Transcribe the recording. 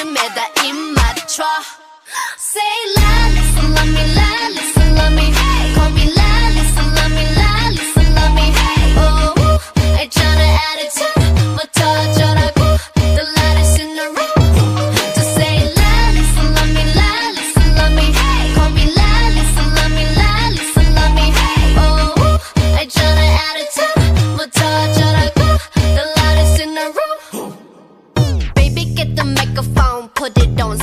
리듬에다 입 맞춰. Say Lalisa, love me, Lalisa, love me. Call me Lalisa, love me, Lalisa, love me. Oh, 알잖아 attitude, 뭐 터져라고. The loudest in the room. Just say Lalisa, love me, Lalisa, love me. Call me Lalisa, love me, Lalisa, love me. Oh, 알잖아 attitude, 뭐 터져라고. The loudest in the room. Baby, get the microphone, put it on